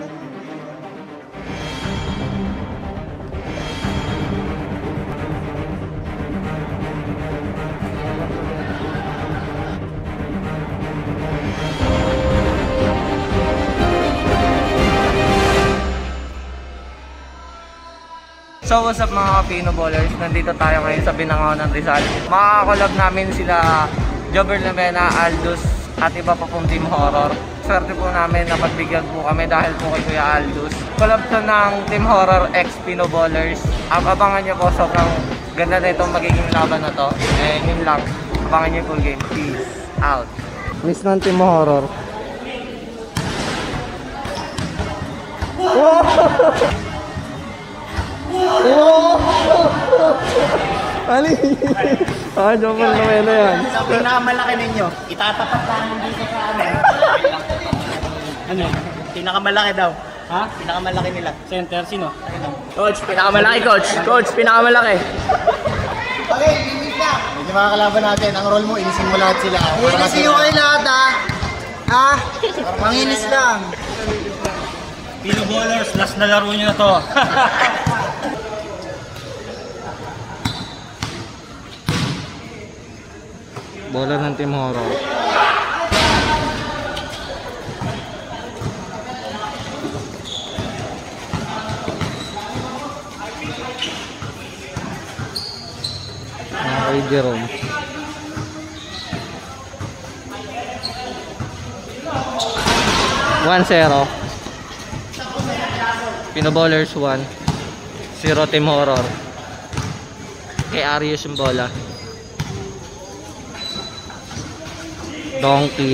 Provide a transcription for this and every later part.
So what's up mga Pino Ballers, nandito tayo ngayon sa Binangaw ng Rizal. Makakakolab namin sila Jobber Lamena, Aldous at iba pa pong Team Horror. Swerte po namin na pagbigyan po kami dahil po kay Kuya Aldous. Collab to ng Team Horror x Pino Ballers. Abangan nyo po, sobrang ganda na itong magiging laban na to. Yun lang, abangan nyo full game. Peace out. Miss ng Team Horror. Ali! Jobber Lamena yan. Sa pinakamalaki ninyo, itatapat namin dito sa amin. Ano? Pinakamalaki daw. Ha? Pinakamalaki nila. Center, sino? Coach, pinakamalaki coach. Coach, pinakamalaki. Okay, limit na. Medyo mga kalaban natin, ang role mo, inisin mo lahat sila. Inisin mo kayo lahat ha. Ha? Manginis lang. Pino Ballers, last na laro nyo na to. Bola ng Team Horror. Kay Jerome. 1-0. Pino Ballers 1. 0 Team Horror. Kay Arius yung bola. Donkey.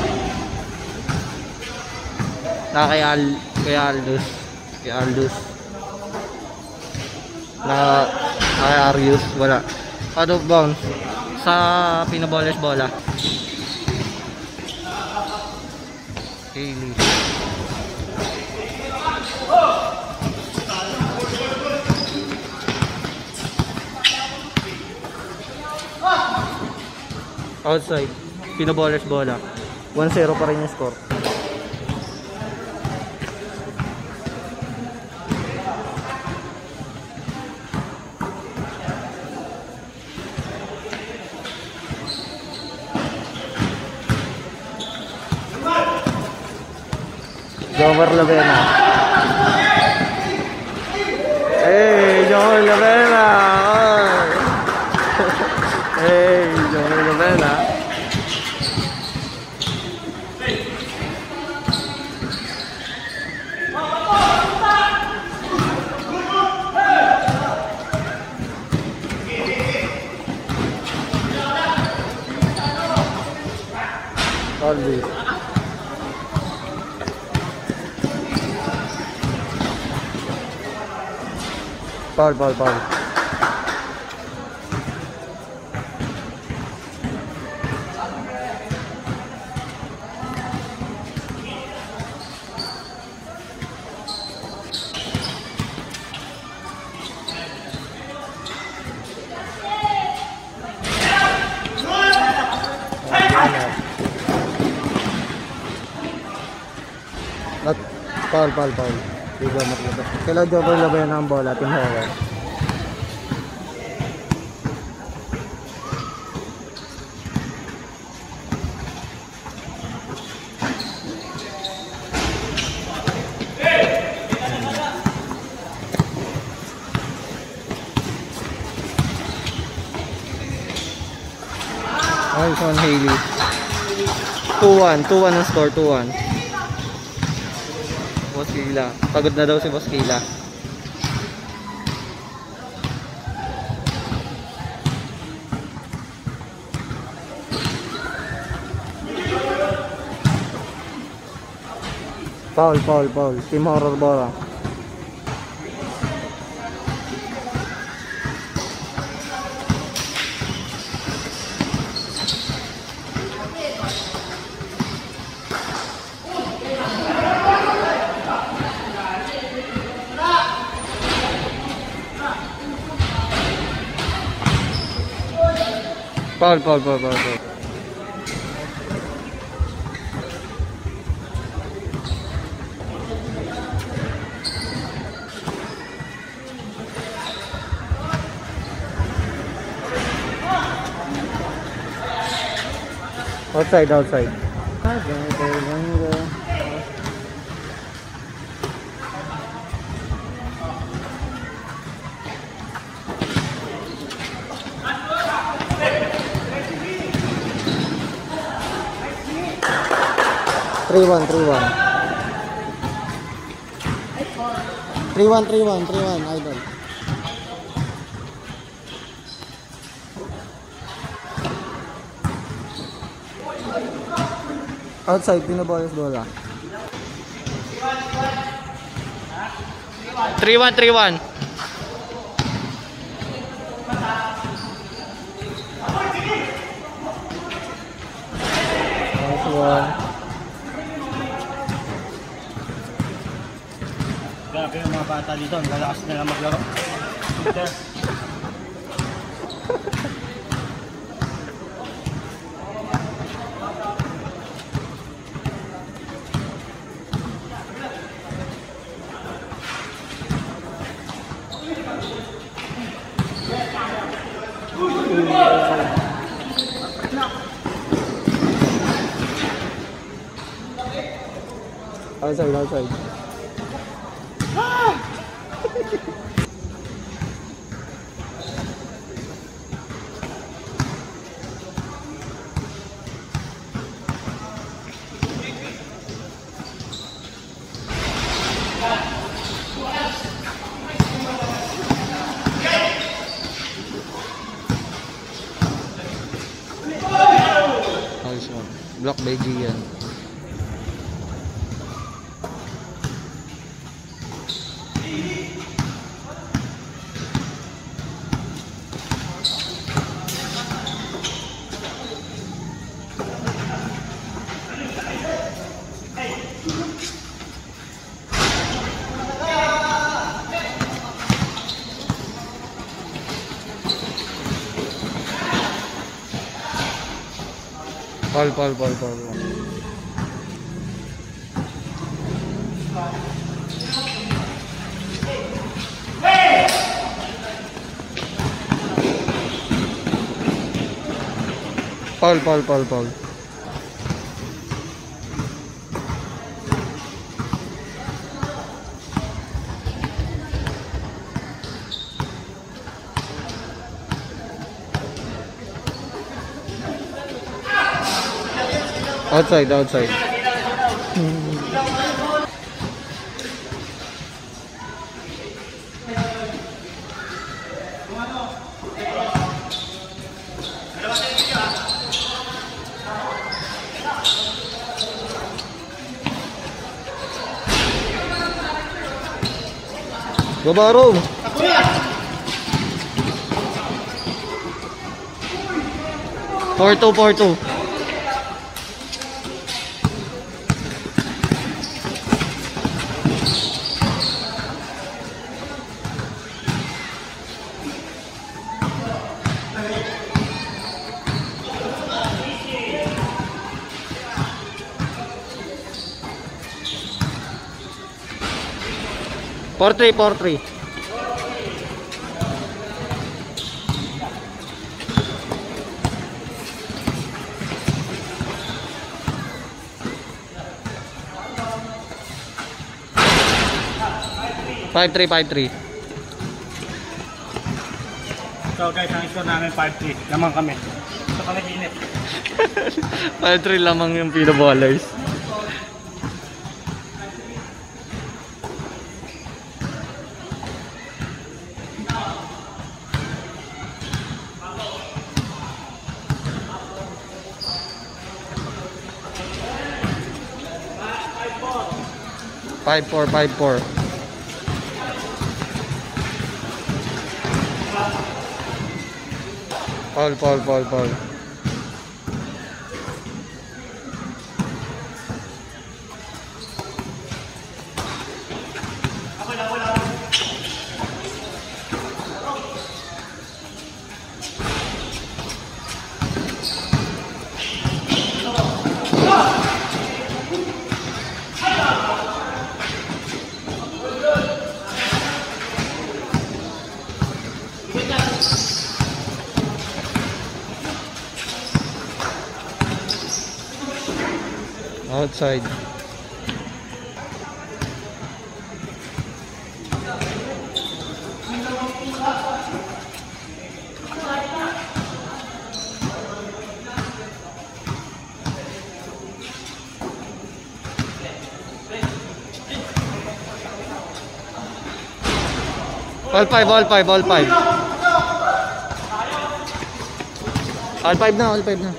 Kay Aldous. Kay Aldous. Kay Arius. Wala. Out of bounds. Sa Pino Ballers bola. Hailey. Outside. Pino Ballers bola. 1-0 pa rin yung score. Jobber Lamena. Hey, Jobber Lamena. Hey, Jobber Lamena. Always. Foul. Foul. Diba maglabas. Kailan Jobber Lamena ang bola, Team Horror. Nice one, Hailey. 2-1 ang score, 2-1. Boss Kila. Pagod na daw si Boss Kila. Foul. Team Horror bola. Foul. Outside, outside. Three one, idol. Outside, pinabolas bola. 3-1. Nice one. Grabe yung mga bata dito, ang lalakas nila maglaro. Outside. Nice one. Block by Gian. Paul. Paul. Outside. Go Baro! 4-2. Four three. Five three. So guys, ang score namin 5-3. Lamang kami. Ito kami init. 5-3 lamang yung pinaballers. Five four. Paul. Outside. All five na, all five na.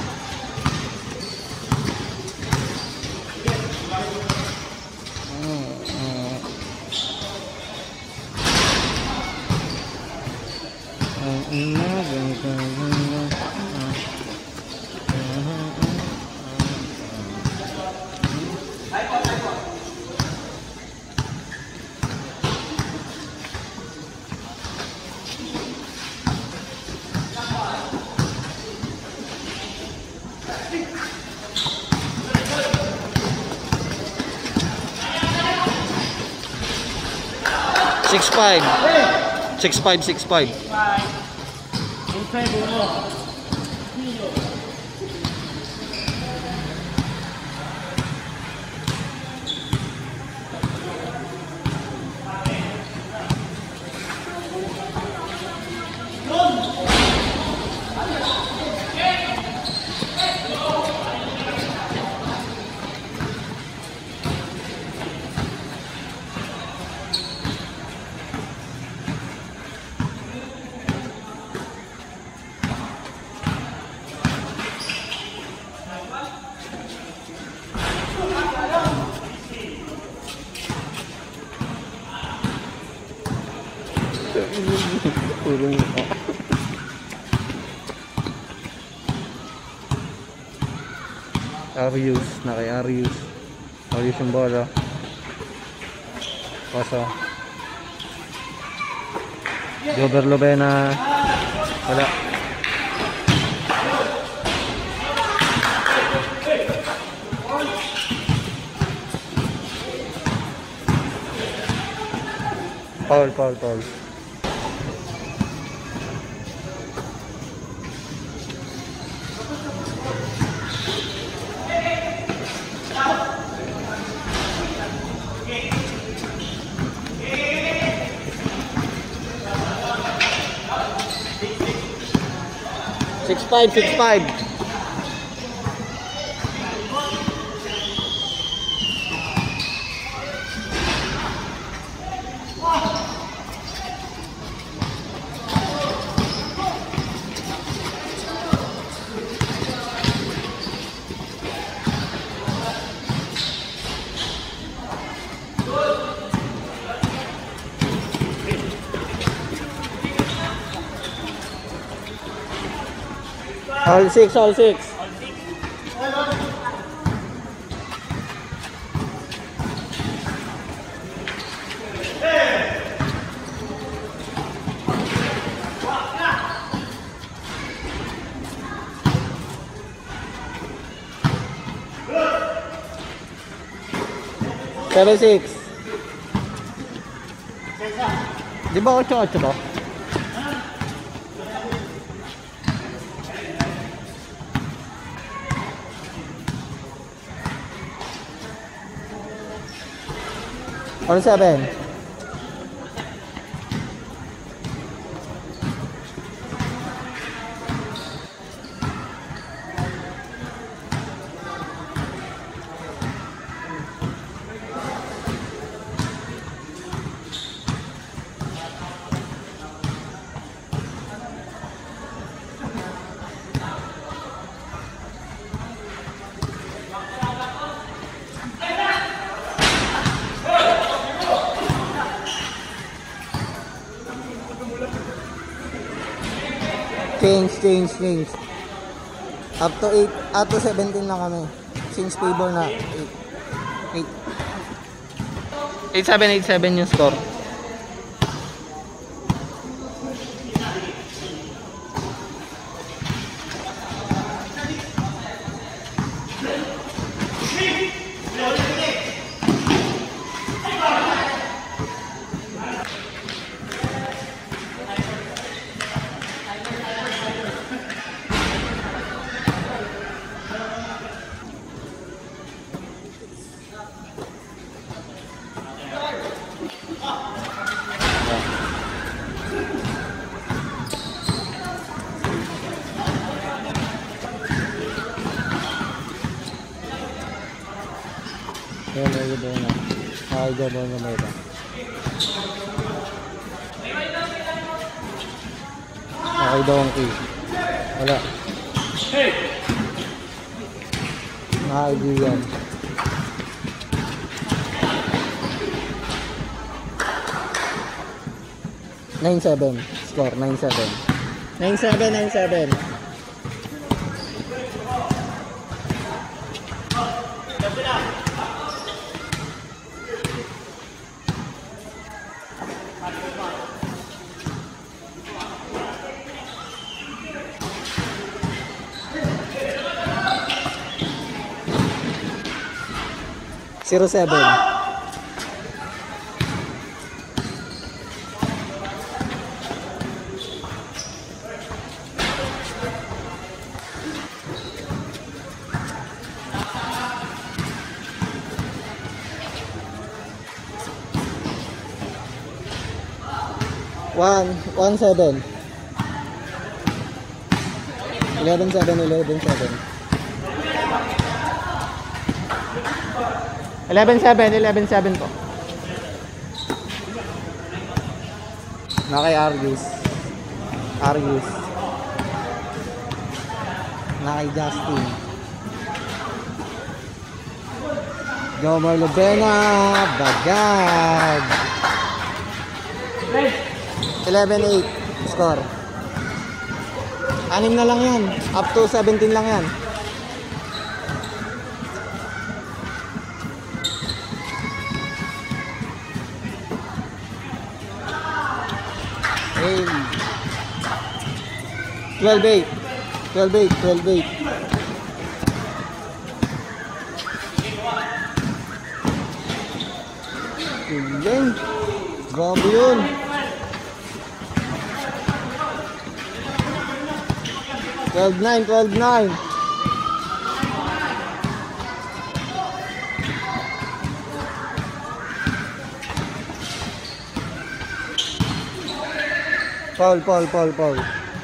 Six five. Arius, na kay Arius yung bola. Paso. Jobber Lovena. Wala. Foul. Six five. All six. 7-6. Di ba 8-8 ba? Or 7? Change. Up to 17 lang kami. Since favor na 8. 8-7 yung score. Nakay Jobber Lumena. Nakay Donkey. Wala. Nakay Gian. (9-7) score, 9-7. 9-7. Zero 7. One 7. 11-7. 11-7 po. Nakay Argus. Nakay Justin. Jomar Lubena. Bagag. 11-8 score. 6 na lang yan. Up to 17 lang yan. Hey. 12-8. Galing. Grabe yun. 12-9. Foul.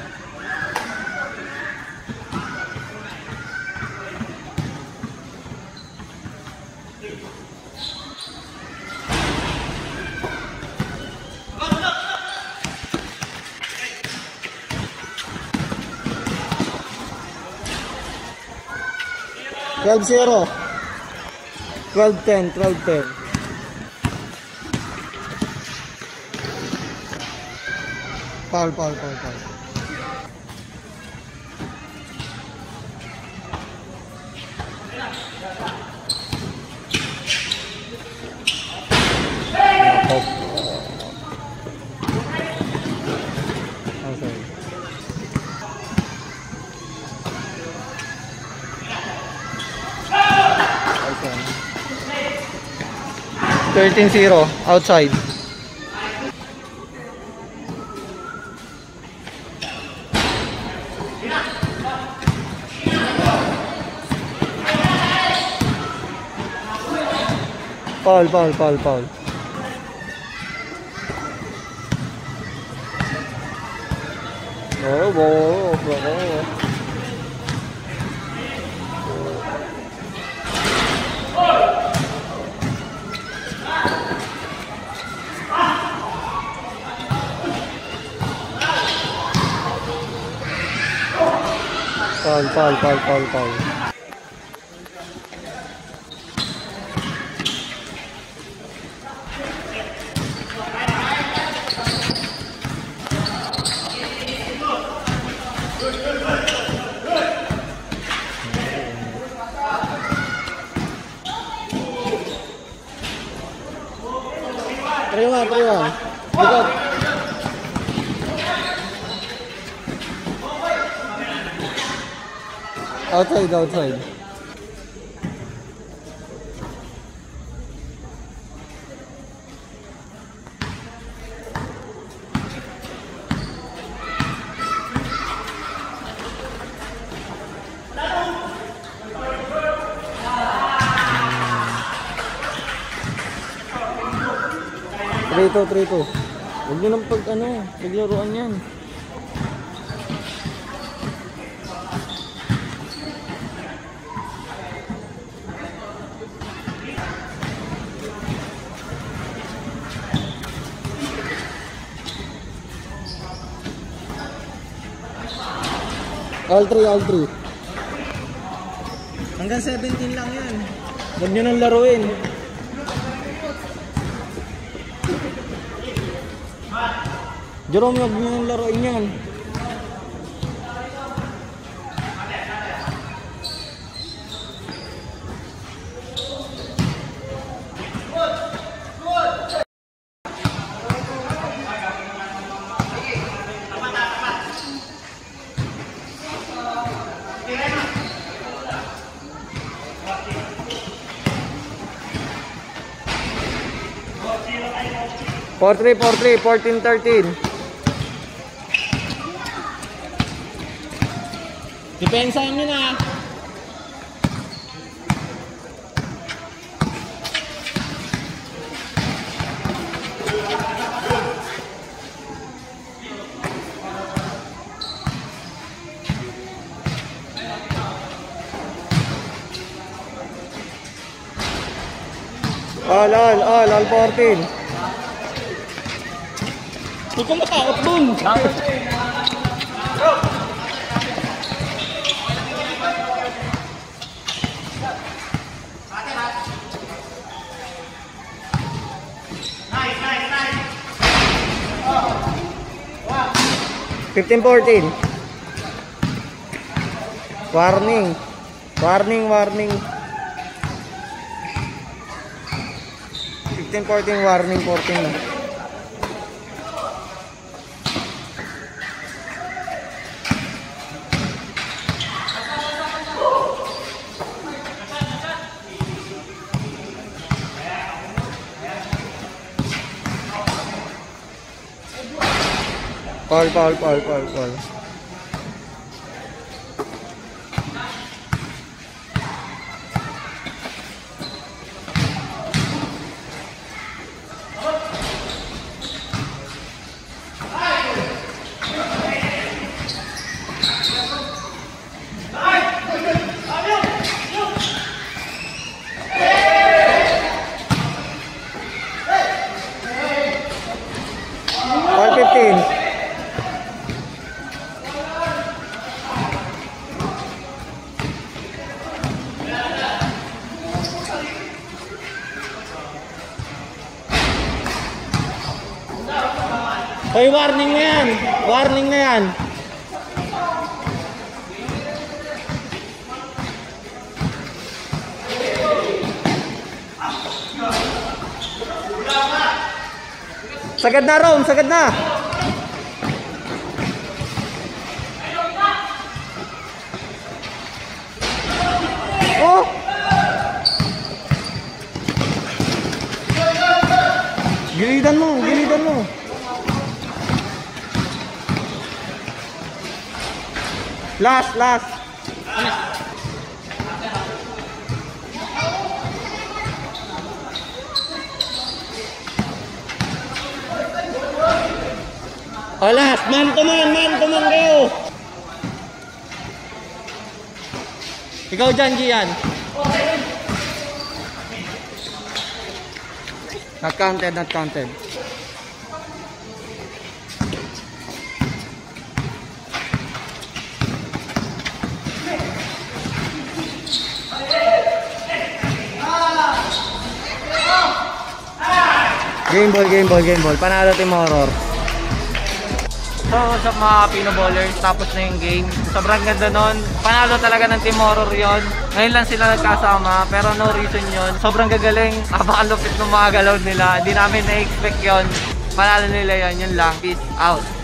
(12-0) 12-10. Foul. Okay. 13-0 outside. Foul. Oh. Foul. Three-one. Likod. Outside. Trito. Huwag nyo nang paglaruan yan. All three. Hanggang 17 lang yan. Huwag nyo nang laruin. Jerome, huwag nyo nang laruin yan. Four three, 14-13. Depensahan nyo na. All 14. Huwag kang matakot dun. Nice. 15-14. Warning. 15-14, warning 14 na. Foul. Foul 15. Hoy, warning na yan. Sagad na, Rom, sagad na. Oh! Gilidan mo. Last. O last, man to man kayo. Ikaw dyan, Gian. Not counted. Game ball. Panalo Team Horror. So, sa mga Pino Ballers, tapos na yung game. Sobrang ganda nun. Panalo talaga ng Team Horror yon. Ngayon lang sila nagkasama, pero no reason yon. Sobrang gagaling. Napakalupit ng mga galaw nila. Hindi namin na-expect yon. Panalo nila yon. Yun lang. Peace out.